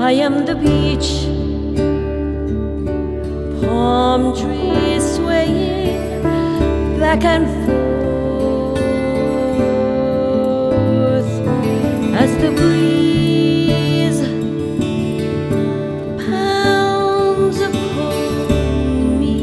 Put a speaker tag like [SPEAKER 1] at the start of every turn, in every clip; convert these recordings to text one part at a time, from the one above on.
[SPEAKER 1] I am the beach, palm trees swaying back and forth as the breeze pounds upon me.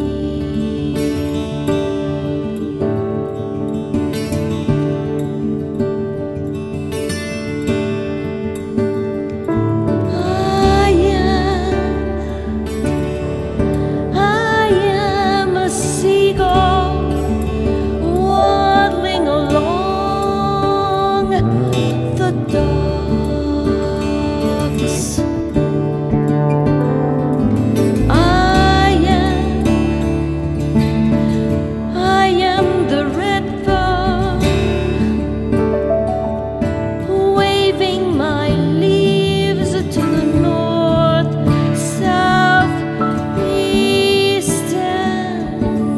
[SPEAKER 1] I am a seagull waddling along the docks. I am the red bird waving my leaves to the north, south, east and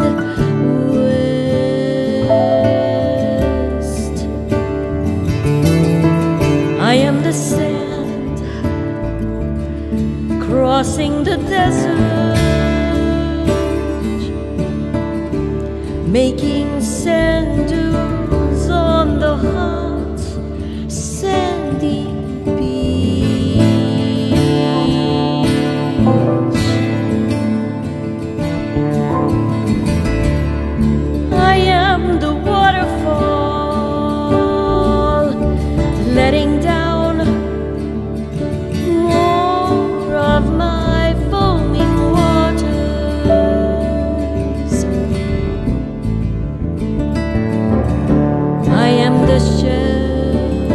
[SPEAKER 1] west. I am the sand crossing the desert, making sand dunes on the hot sandy beach. I am the waterfall letting down more of my foaming waters. I am the shell,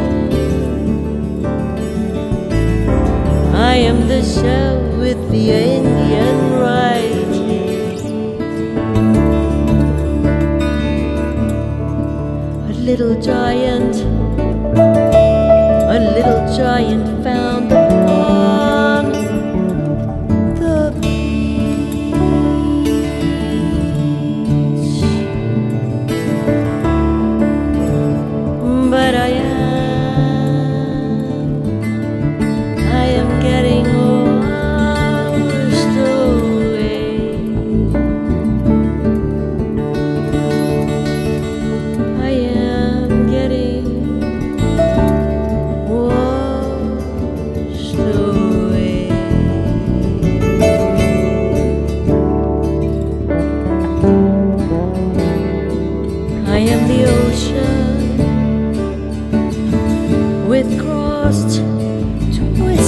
[SPEAKER 1] I am the shell with the Indian writing. A little giant found upon the beach. But I am getting washed away. I am getting washed away. I am the ocean with crossed twists